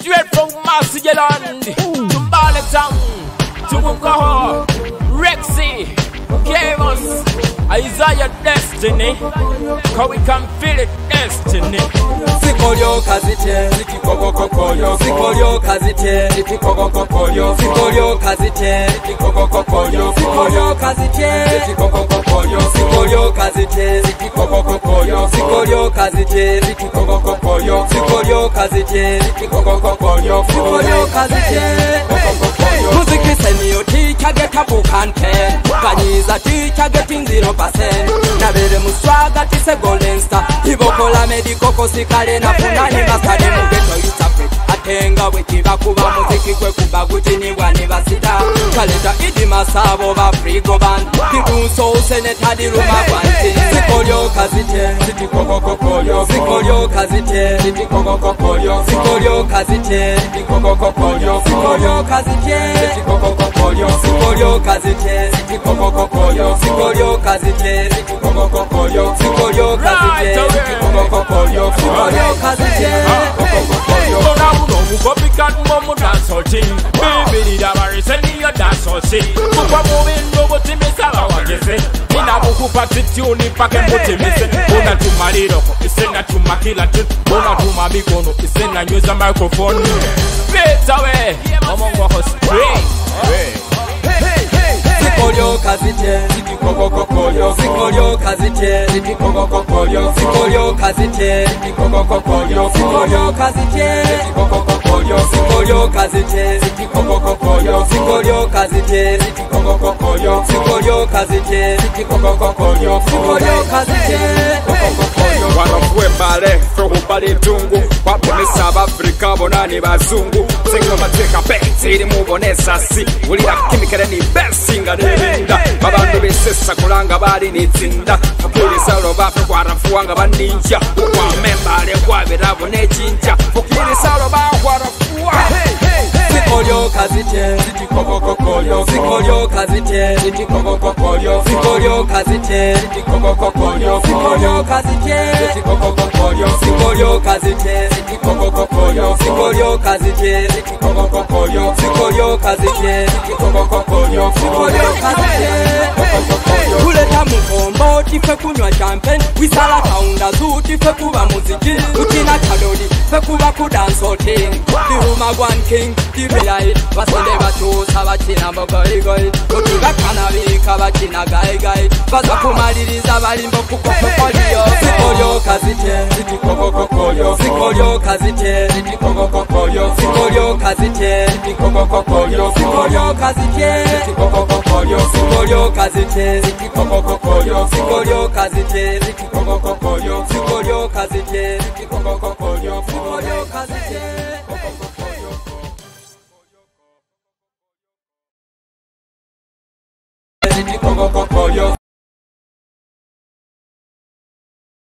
Straight from Massigeland to Barletown to Mungaho, Rexy, Chaos, Isaiah Destiny, how we can feel it, Destiny. Sikolyo kazite, Kokokoyo, sikolyo kazite, Kokokoyo, sikolyo kazite, Kokokoyo, sikolyo kazite, Kokokoyo, sikolyo kazite, Kokokoyo, sikolyo kazite, Kokokoyo, sikolyo kazite, Kokokoyo, sikolyo kazite. Muziki senior teacher get a book and pen. Kanyiza teacher getting 0%. Nabere muswaga tise golden star. Ibokola medico kosikale na punani masadi mugeto interpret. Atenga wekiva kuba muziki kwe kuba gutini wani basita. Kaleta idi masabo ba frigo band. Kidunso seneta di ruma kwanti. Sikolyo kazite, Kokokoyo, sikolyo kazite, Kokokoyo, sikolyo kazite, Kokokoyo, sikolyo kazite. Kokokoyo, Sikolyo kazite, Kokokoyo, sikolyo kazite, Kokokoyo, sikolyo kazite, Kokokoyo, sikolyo kazite. Bona uno mukopikan momu dancing. Baby dabari seni yo dancing. Kupa mubindo botimisa bawageze. Ina mukupa tituni pake mutimise. Bona tumaliro isena tumakila tut. Bona tumabikono isena nyweza microphone. Better way, omongo host. Sikolyo kazite, Kokokoyo, sikolyo kazite, Kokokoyo, sikolyo kazite, Kokokoyo, sikolyo kazite, Kokokoyo, sikolyo kazite, Kokokoyo, sikolyo kazite, Kokokoyo, sikolyo kazite, Kokokoyo, sikolyo kazite. Wanafue bale, frohu bale tungu Wapemesa Afrika bonani bazungu Zingo mateka beti ili mubonesa si Ulira kimikere ni besinga nilinda Babandu besesa kulanga bali nitinda Fukiri sauro bafe kwa rafuanga baninja Ukwa membale kwa virabu nechinja Fukiri sauro ba kwa rafua Sikolyo kazite, Kokokoyo, sikolyo kazite, Kokokoyo, sikolyo kazite, Kokokoyo, sikolyo kazite, Kokokoyo, sikolyo kazite, Kokokoyo, sikolyo kazite, Kokokoyo, sikolyo kazite, Kokokoyo, sikolyo kazite. Kuleta mukombo tife kunywa champagne, wisala kaunda zu tife kuba muziki, ukina kalori fe kuba kudanso ting. Diruma gwan king, dibila it, basende bachusa bakina mbogoigoi, ukiga kanabika bakina gaigai, baza kumaliriza balimbo kukokokolio. Sikolyo kazite, Kokokoyo, sikolyo kazite, Kokokoyo, sikolyo kazite, Kokokoyo, sikolyo kazite, Kokokoyo, sikolyo kazite, Kokokoyo, sikolyo kazite, Kokokoyo, sikolyo kazite, Kokokoyo, sikolyo kazite. Kokokoyo,